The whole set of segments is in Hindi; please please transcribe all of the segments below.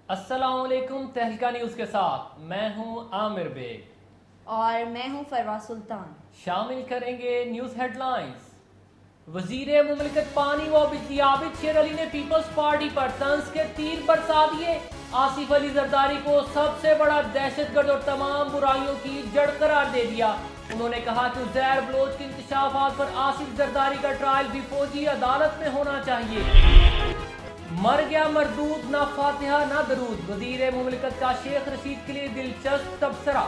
अस्सलामुअलैकुम। तहलका न्यूज़ के साथ मैं हूं आमिर बेग और मैं हूं फरवा सुल्तान। शामिल करेंगे न्यूज़ हेडलाइंस। वजीर मुमलिकत पानी व बिजली आबिद शेर अली ने पीपल्स पार्टी पर तंज के तीर बरसा दिए। आसिफ अली जरदारी को सबसे बड़ा दहशतगर्द और तमाम बुराइयों की जड़ करार दे दिया। उन्होंने कहा कि उज़ैर बलोच के इंकशाफात पर आसिफ जरदारी का ट्रायल भी फौजी अदालत में होना चाहिए। मर गया मरदूद, ना फातिहा ना दरूद। वजीर मुमलिकत का शेख रशीद के लिए दिलचस्प तबसरा।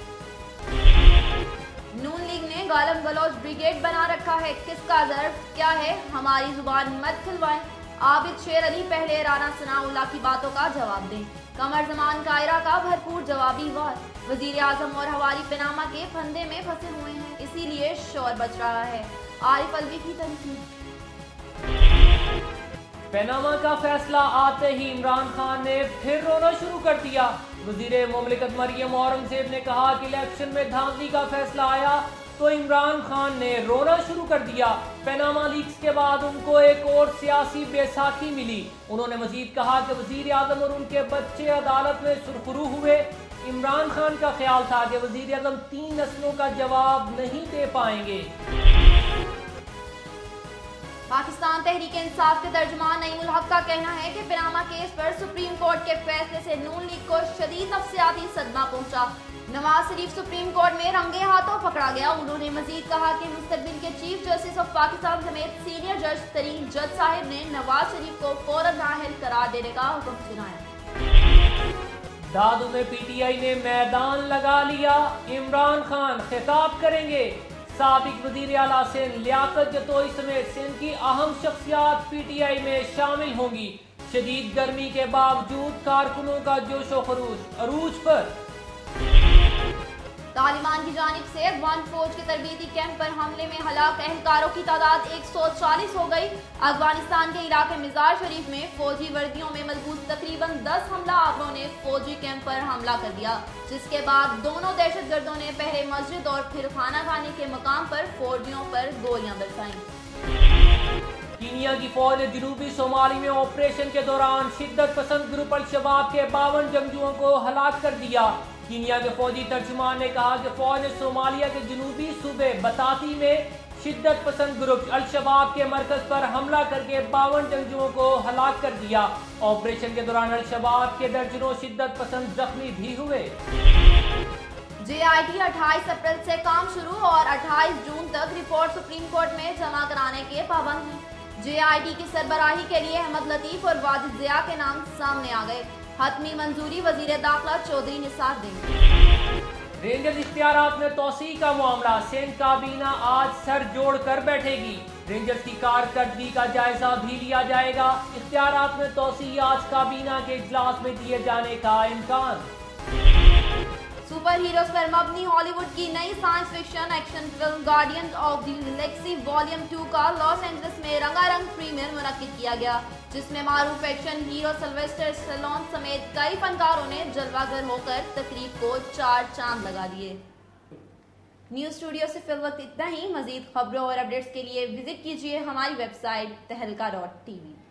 नून लीग ने गालम गलौज ब्रिगेड बना रखा है, किसका ज़र्फ क्या है, हमारी जुबान मत खिलवाएं। आबिद शेर अली पहले राना सनाउल्लाह की बातों का जवाब दें। कमर जमान कायरा का भरपूर जवाबी वार। वजीर आजम और हवारी पनामा के फंदे में फंसे हुए हैं, इसीलिए शोर बच रहा है। आरिफ अलवी की तनकीद। पनामा का फैसला आते ही इमरान खान ने फिर रोना शुरू कर दिया। वजीर मुमलिकत मरियम औरंगजेब ने कहा कि इलेक्शन में धांधली का फैसला आया तो इमरान खान ने रोना शुरू कर दिया। पनामा लीक्स के बाद उनको एक और सियासी बैसाखी मिली। उन्होंने मजीद कहा कि वजीर आजम और उनके बच्चे अदालत में सुरखरू हुए। इमरान खान का ख्याल था कि वजीर आजम 3 नस्लों का जवाब नहीं दे पाएंगे। पाकिस्तान तहरीक इंसाफ के तर्जुमान नईमुल हक का कहना है कि पनामा केस पर सुप्रीम कोर्ट के फैसले से नून लीग को शदीद नफ्सियाती सदमा पहुंचा। नवाज शरीफ सुप्रीम कोर्ट में रंगे हाथों पकड़ा गया। उन्होंने मजीद कहा कि मुस्तकबिल के चीफ जस्टिस ऑफ पाकिस्तान समेत सीनियर जज तरीन जज साहिब ने नवाज शरीफ को फौरन नाअहल करार देने का हुक्म सुनाया। दादू में पीटीआई ने मैदान लगा लिया। इमरान खान खिताब करेंगे। साबिक वजीर आला सिंध लियाकत जतोई समेत सिंध की अहम शख्सियात पीटीआई में शामिल होंगी। शदीद गर्मी के बावजूद कारकुनों का जोशो खरूज अरूज पर। तालिबान की जानिब से अफगान फौज के तरबीती कैंप पर हमले में हलाक एहलकारों की तादाद 140 हो गई। अफगानिस्तान के इलाके मिजार शरीफ में फौजी वर्दियों में मलबूस तकरीबन 10 हमलावरों ने फौजी कैंप पर हमला कर दिया, जिसके बाद दोनों दहशतगर्दों ने पहले मस्जिद और फिर खाना खाने के मकाम पर फौजियों पर गोलियां बरसाईं। कीनिया की फौज ने जनूबी सोमाली में ऑपरेशन के दौरान शिद्दत पसंद ग्रुप अल शबाब के 52 जंगजुओं को हलाक कर दिया। कीनिया के फौजी तर्जुमान ने कहा कि फौज ने सोमालिया के जनूबी सूबे बताती में शिद्दत पसंद ग्रुप अल शबाब के मरकज पर हमला करके 52 जंगजुओं को हलाक कर दिया। ऑपरेशन के दौरान अल शबाब के दर्जनों शिद्दत पसंद जख्मी भी हुए। JIT 28 अप्रैल से काम शुरू और 28 जून तक रिपोर्ट सुप्रीम कोर्ट में जमा कराने के पाबंद हैं। JIT की सरबराही के लिए अहमद लतीफ और वाजिद जिया के नाम सामने आ गए। हतमी मंजूरी वजीर दाखिला चौधरी निसार देंगे। रेंजर्स इख्तियारात में तोसी का मामला। सिंध काबीना आज सर जोड़ कर बैठेगी। रेंजर्स की कारकर्दगी का जायजा भी लिया जाएगा। इख्तियारात में तोसी आज काबीना के इजलास में दिए जाने का इम्कान। सुपर हीरोज पर मबनी हॉलीवुड की नई science fiction action film Guardians of the Galaxy volume 2 का लॉस एंजल्स में रंगारंग प्रीमियर मुनक्किद किया गया, जिसमें मारूफ एक्शन हीरो सिल्वेस्टर स्टैलोन समेत कई फनकारों ने जलवागर होकर तकरीब को 4 चांद लगा दिए। न्यूज़ स्टूडियो से फिल वक्त इतना ही। मजीद खबरों और अपडेट्स के लिए विजिट कीजिए हमारी वेबसाइट तहलका.tv।